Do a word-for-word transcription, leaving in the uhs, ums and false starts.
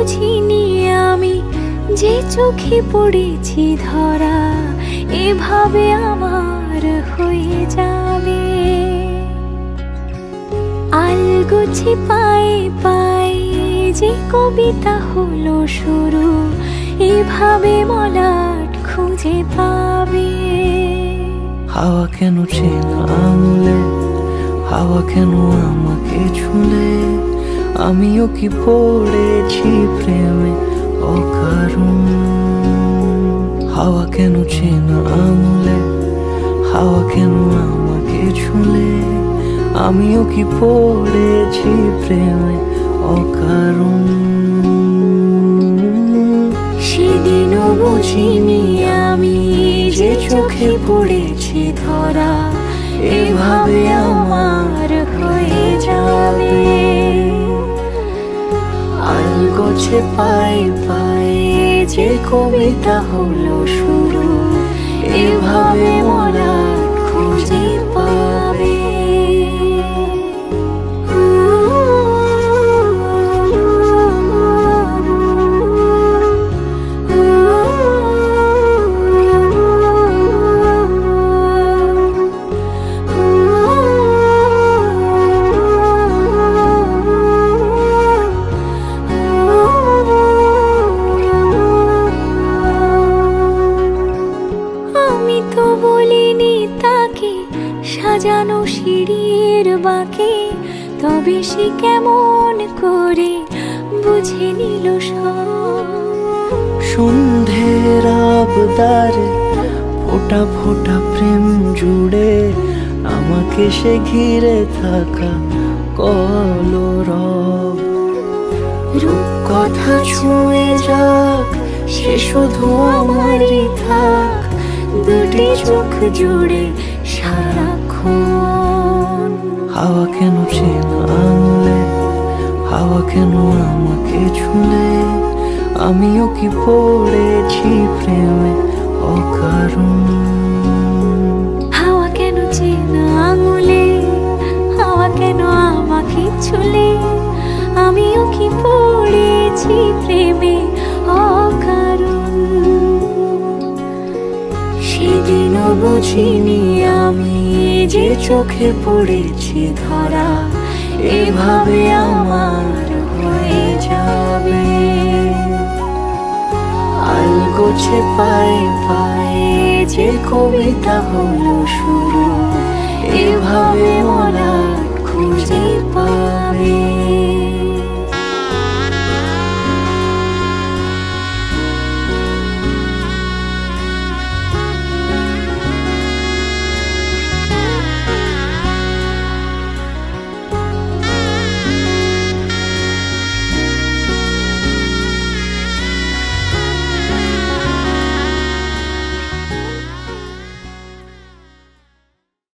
বুঝিনি আমি যে চোখে পড়েছি ধরা এভাবে আমার হয়ে যাবে। আলগোছে পায়ে পায়ে যে কবিতা হলো শুরু এভাবে মলাট খুঁজে পাবে। হাওয়া কেন চেনা আঙুলে, হাওয়া কেন আমাকে ছুলে, আমিও কি পড়েছি প্রেমে অকারণ। হাওয়া কেন চেনা আঙুলে, হাওয়া কেন আমাকে ছুলে, আমিও কি পড়েছি প্রেমে অকারণ। সেদিনও বুঝিনি আমি যে চোখে পড়েছি ধরা এভাবে আমার হয়ে যাবে। আলগোছে পায়ে পায়ে যে কবিতা হলো শুরু এভাবে মলাট খুঁজে পাবে। সাজানো সিঁড়ির বাঁকে তবে সে কেমন করে বুঝে নিল সব। সন্ধ্যের আবদারে ফোটা ফোটা প্রেম জুড়ে আমাকে সে ঘিরে থাকা কলরব। রূপকথা ছুঁয়ে যাক সে শুধু আমারই থাক দুটি চোখ জুড়ে সারাক্ষণ। হাওয়া কেন চেনা আঙুলে, হাওয়া কেন আমাকে ছুলে, আমিও কি পড়েছি প্রেমে অকারণ। হাওয়া কেন চেনা আঙুলে, হাওয়া কেন আমাকে ছুলে, আমিও কি পড়েছি প্রেমে অকারণ। সেদিনও বুঝিনি আমি যে চোখে পড়েছি ধরা এভাবে আমার হয়ে যাবে। আলগোছে পায়ে পায়ে যে কবিতা হলো শুরু এভাবে মলাট